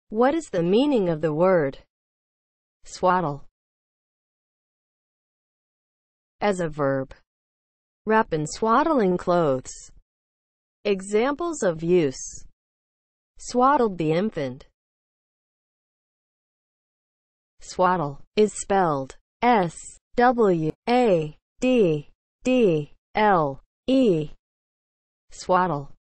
What is the meaning of the word swaddle? As a verb, wrap in swaddling clothes. Examples of use: swaddled the infant. Swaddle is spelled S-W-A-D-D-L-E. Swaddle.